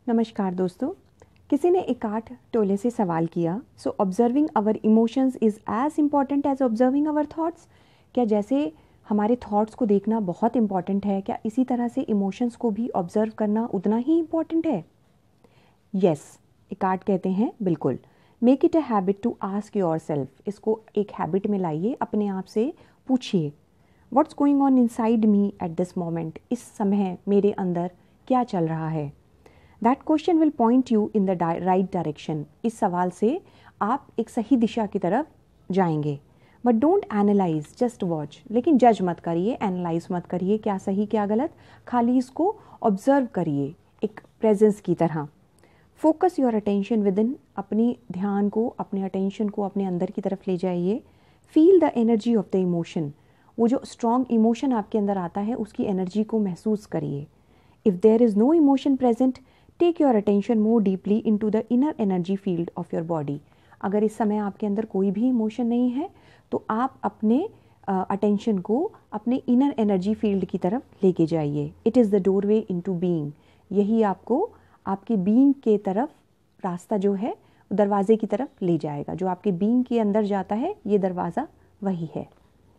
नमस्कार दोस्तों। किसी ने एकार्ट टोले से सवाल किया, so observing our emotions is as important as observing our thoughts. क्या जैसे हमारे थॉट्स को देखना बहुत इम्पॉर्टेंट है, क्या इसी तरह से इमोशंस को भी ऑब्जर्व करना उतना ही इम्पॉर्टेंट है? यस, एकार्ट कहते हैं बिल्कुल। Make it a habit to ask yourself. इसको एक हैबिट में लाइए, अपने आप से पूछिए, what's going on inside me at this moment. इस समय मेरे अंदर क्या चल रहा है? That question will point you in the right direction. इस सवाल से आप एक सही दिशा की तरफ जाएंगे। But don't analyze, just watch. लेकिन जज मत करिए, एनालाइज मत करिए क्या सही क्या गलत, खाली इसको ऑब्जर्व करिए एक प्रेजेंस की तरह। Focus your attention within. अपनी ध्यान को, अपने अटेंशन को अपने अंदर की तरफ ले जाइए। Feel the energy of the emotion. वो जो स्ट्रॉन्ग इमोशन आपके अंदर आता है उसकी एनर्जी को महसूस करिए। If there is no emotion present, take your attention more deeply into the inner energy field of your body. अगर इस समय आपके अंदर कोई भी इमोशन नहीं है तो आप अपने अटेंशन को अपने इनर एनर्जी फील्ड की तरफ लेके जाइए। It is the doorway into being. यही आपको आपके बीइंग के तरफ रास्ता जो है दरवाजे की तरफ ले जाएगा। जो आपके बीइंग के अंदर जाता है ये दरवाज़ा वही है।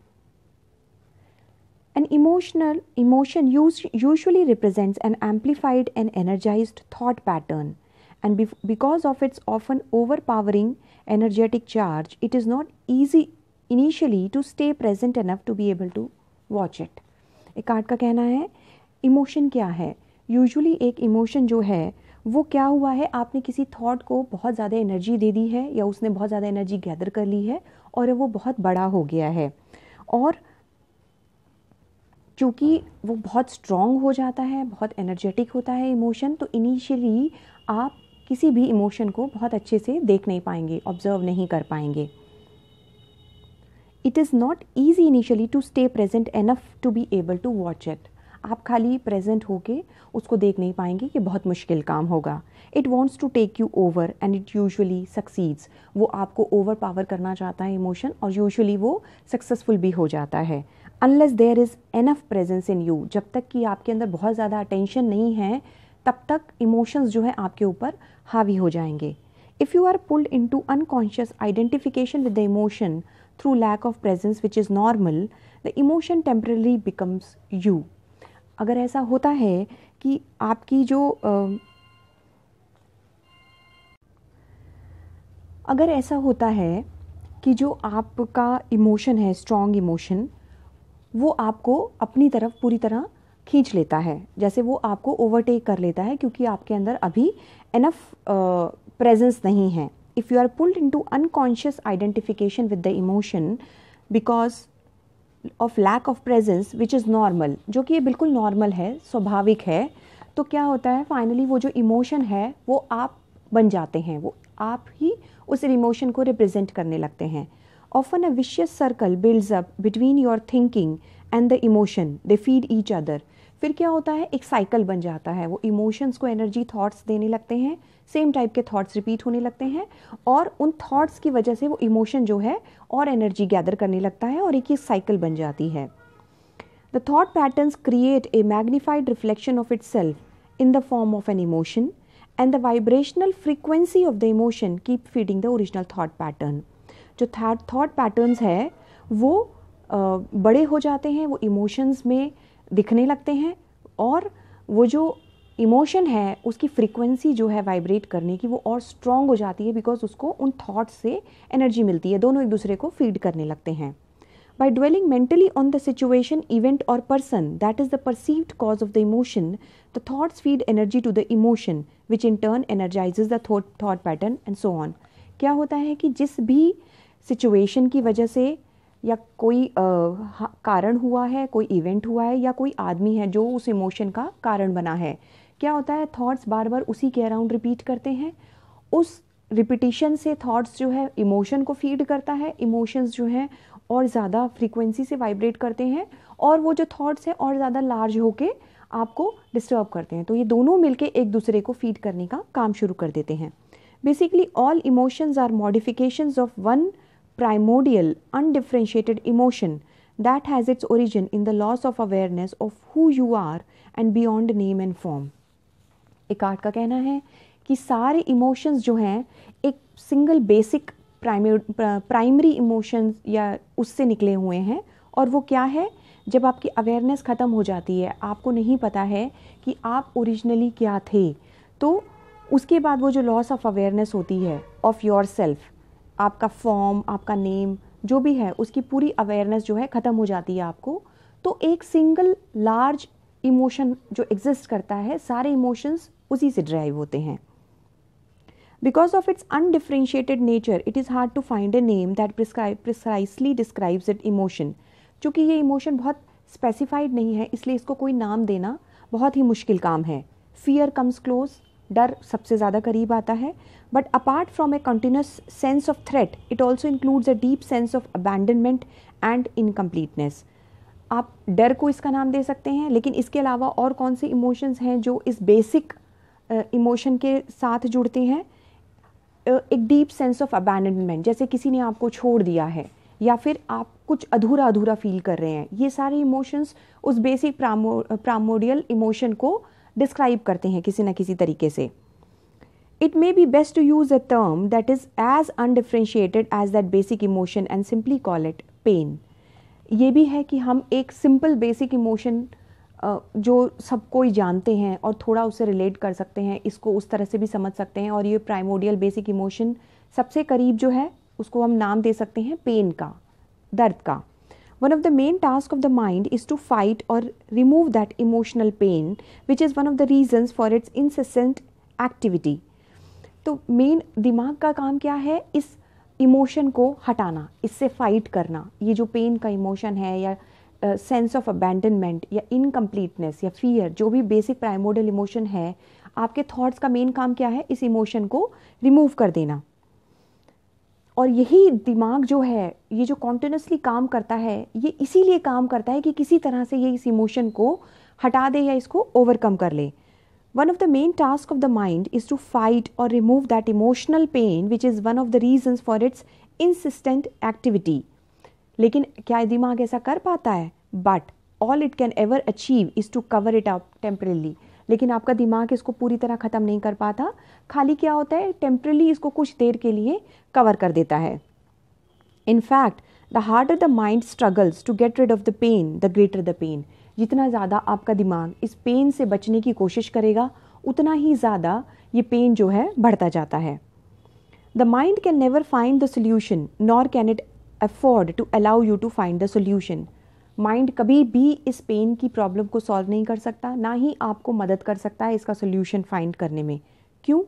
An emotion usually represents an amplified and energized thought pattern, and because of its often overpowering energetic charge, it is not easy initially to stay present enough to be able to watch it. Eckhart का कहना है emotion क्या है? Usually एक emotion जो है वो क्या हुआ है, आपने किसी थॉट को बहुत ज़्यादा एनर्जी दे दी है या उसने बहुत ज़्यादा एनर्जी गैदर कर ली है और वो बहुत बड़ा हो गया है, और चूँकि वो बहुत स्ट्रॉन्ग हो जाता है, बहुत एनर्जेटिक होता है इमोशन, तो इनिशियली आप किसी भी इमोशन को बहुत अच्छे से देख नहीं पाएंगे, ऑब्जर्व नहीं कर पाएंगे। It is not easy initially to stay present enough to be able to watch it. आप खाली प्रेजेंट होके उसको देख नहीं पाएंगे, ये बहुत मुश्किल काम होगा। It wants to take you over and it usually succeeds. वो आपको ओवर पावर करना चाहता है इमोशन, और यूजुअली वो सक्सेसफुल भी हो जाता है। Unless there is enough presence in you, जब तक कि आपके अंदर बहुत ज़्यादा अटेंशन नहीं है तब तक इमोशंस जो है आपके ऊपर हावी हो जाएंगे। If you are pulled into unconscious identification with the emotion through lack of presence which is normal, the emotion temporary becomes you. अगर ऐसा होता है कि आपकी जो अगर ऐसा होता है कि जो आपका इमोशन है, स्ट्रॉन्ग इमोशन, वो आपको अपनी तरफ पूरी तरह खींच लेता है, जैसे वो आपको ओवरटेक कर लेता है क्योंकि आपके अंदर अभी एनफ प्रेजेंस नहीं है। If you are pulled into unconscious identification with the emotion because of lack of presence which is normal, जो कि ये बिल्कुल नॉर्मल है, स्वाभाविक है, तो क्या होता है फाइनली वो जो इमोशन है वो आप बन जाते हैं, वो आप ही उस इमोशन को रिप्रेजेंट करने लगते हैं। Often a vicious circle builds up between your thinking and the emotion. They feed each other. फिर क्या होता है, एक साइकिल बन जाता है। वो इमोशंस को एनर्जी थॉट्स देने लगते हैं, सेम टाइप के थॉट्स रिपीट होने लगते हैं, और उन थॉट्स की वजह से वो इमोशन जो है और एनर्जी गैदर करने लगता है और एक साइकिल बन जाती है। The thought patterns create a magnified reflection of itself in the form of an emotion, and the vibrational frequency of the emotion keep feeding the original thought pattern. जो thought patterns है वो बड़े हो जाते हैं, वो इमोशंस में दिखने लगते हैं, और वो जो इमोशन है उसकी फ्रीक्वेंसी जो है वाइब्रेट करने की वो और स्ट्रॉन्ग हो जाती है, बिकॉज उसको उन थॉट्स से एनर्जी मिलती है, दोनों एक दूसरे को फीड करने लगते हैं। By dwelling mentally on the situation, event or person that is the perceived cause of the emotion, the thoughts feed energy to the emotion which in turn energizes the thought pattern and so on. क्या होता है कि जिस भी situation की वजह से या कोई कारण हुआ है, कोई इवेंट हुआ है, या कोई आदमी है जो उस इमोशन का कारण बना है, क्या होता है थॉट्स बार बार उसी के अराउंड रिपीट करते हैं। उस रिपीटिशन से थॉट्स जो है इमोशन को फीड करता है, इमोशंस जो हैं और ज़्यादा फ्रीक्वेंसी से वाइब्रेट करते हैं, और वो जो थॉट्स हैं और ज़्यादा लार्ज होके आपको डिस्टर्ब करते हैं। तो ये दोनों मिलके एक दूसरे को फीड करने का काम शुरू कर देते हैं। Basically all emotions are modifications of one primordial undifferentiated emotion that has its origin in the loss of awareness of who you are and beyond name and form. Eckhart का कहना है कि सारे इमोशंस जो हैं एक सिंगल बेसिक प्राइमरी इमोशंस या उससे निकले हुए हैं, और वो क्या है, जब आपकी अवेयरनेस ख़त्म हो जाती है, आपको नहीं पता है कि आप ओरिजिनली क्या थे, तो उसके बाद वो जो लॉस ऑफ अवेयरनेस होती है ऑफ योर सेल्फ, आपका फॉर्म, आपका नेम जो भी है, उसकी पूरी अवेयरनेस जो है ख़त्म हो जाती है आपको। तो एक सिंगल लार्ज इमोशन जो एग्जिस्ट करता है, सारे इमोशंस उसी से ड्राइव होते हैं। Because of its undifferentiated nature, it is hard to find a name that precisely describes its emotion. चूँकि ये इमोशन बहुत स्पेसिफाइड नहीं है, इसलिए इसको कोई नाम देना बहुत ही मुश्किल काम है। Fear comes close, डर सबसे ज़्यादा करीब आता है, but apart from a continuous sense of threat, it also includes a deep sense of abandonment and incompleteness. आप डर को इसका नाम दे सकते हैं, लेकिन इसके अलावा और कौन से इमोशंस हैं जो इस बेसिक इमोशन के साथ जुड़ते हैं? एक डीप सेंस ऑफ अबैंडनमेंट, जैसे किसी ने आपको छोड़ दिया है या फिर आप कुछ अधूरा अधूरा फील कर रहे हैं, ये सारे इमोशंस उस बेसिक प्राइमोर्डियल इमोशन को डिस्क्राइब करते हैं किसी न किसी तरीके से। It may be best to use a term that is as undifferentiated as that basic emotion and simply call it pain. ये भी है कि हम एक सिंपल बेसिक इमोशन जो सब कोई जानते हैं और थोड़ा उससे रिलेट कर सकते हैं, इसको उस तरह से भी समझ सकते हैं, और ये प्राइमोर्डियल बेसिक इमोशन सबसे करीब जो है उसको हम नाम दे सकते हैं पेन का, दर्द का। One of the main task of the mind is to fight or remove that emotional pain which is one of the reasons for its incessant activity. तो मेन दिमाग का काम क्या है? इस इमोशन को हटाना, इससे फाइट करना। ये जो पेन का इमोशन है या सेंस ऑफ अबैंडनमेंट या इनकम्प्लीटनेस या फियर, जो भी बेसिक प्राइमोर्डियल इमोशन है, आपके थॉट्स का मेन काम क्या है? इस इमोशन को रिमूव कर देना। और यही दिमाग जो है, ये जो कॉन्टिन्यूसली काम करता है, ये इसीलिए काम करता है कि किसी तरह से ये इस इमोशन को हटा दे या इसको ओवरकम कर ले। One of the main task of the mind is to fight or remove that emotional pain which is one of the reasons for its insistent activity. लेकिन क्या दिमाग ऐसा कर पाता है? But all it can ever achieve is to cover it up temporarily. लेकिन आपका दिमाग इसको पूरी तरह ख़त्म नहीं कर पाता, खाली क्या होता है, टेम्परली इसको कुछ देर के लिए कवर कर देता है। In fact the harder the mind struggles to get rid of the pain the greater the pain. जितना ज़्यादा आपका दिमाग इस पेन से बचने की कोशिश करेगा, उतना ही ज़्यादा ये पेन जो है बढ़ता जाता है। The mind can never find the solution nor can it afford to allow you to find the solution. Mind कभी भी इस पेन की प्रॉब्लम को सॉल्व नहीं कर सकता, ना ही आपको मदद कर सकता है इसका सोल्यूशन फाइंड करने में। क्यों?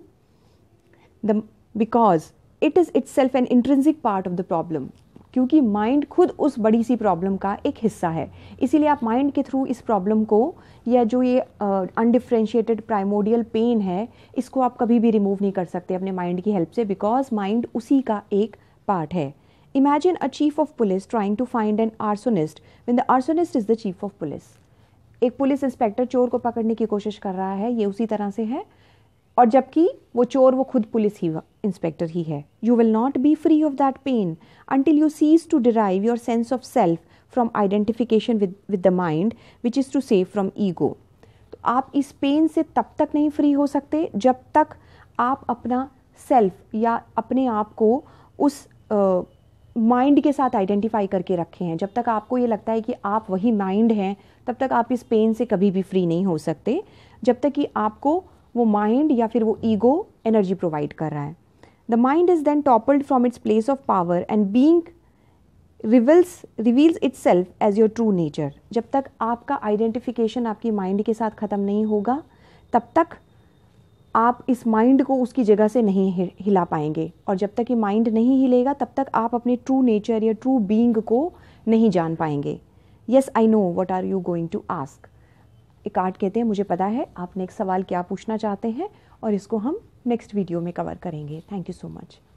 Because it is itself an intrinsic part of the problem. क्योंकि माइंड खुद उस बड़ी सी प्रॉब्लम का एक हिस्सा है। इसीलिए आप माइंड के थ्रू इस प्रॉब्लम को, या जो ये अनडिफरेंशिएटेड प्राइमोर्डियल पेन है, इसको आप कभी भी रिमूव नहीं कर सकते अपने माइंड की हेल्प से, बिकॉज माइंड उसी का एक पार्ट है। Imagine a chief of police trying to find an arsonist when the arsonist is the chief of police. एक पुलिस इंस्पेक्टर चोर को पकड़ने की कोशिश कर रहा है, ये उसी तरह से है, और जबकि वो चोर वो खुद पुलिस ही इंस्पेक्टर ही है। You will not be free of that pain until you cease to derive your sense of self from identification with the mind, which is to say from ego. तो आप इस पेन से तब तक नहीं free हो सकते जब तक आप अपना सेल्फ या अपने आप को उस माइंड के साथ आइडेंटिफाई करके रखे हैं। जब तक आपको ये लगता है कि आप वही माइंड हैं, तब तक आप इस पेन से कभी भी फ्री नहीं हो सकते, जब तक कि आपको वो माइंड या फिर वो ईगो एनर्जी प्रोवाइड कर रहा है। The mind is then toppled from its place of power and being reveals itself as your true nature. जब तक आपका आइडेंटिफिकेशन आपकी माइंड के साथ ख़त्म नहीं होगा, तब तक आप इस माइंड को उसकी जगह से नहीं हिला पाएंगे, और जब तक ये माइंड नहीं हिलेगा तब तक आप अपने ट्रू नेचर या ट्रू बीइंग को नहीं जान पाएंगे। Yes I know what are you going to ask. Eckhart कहते हैं, मुझे पता है आपने एक सवाल क्या पूछना चाहते हैं, और इसको हम नेक्स्ट वीडियो में कवर करेंगे। Thank you so much.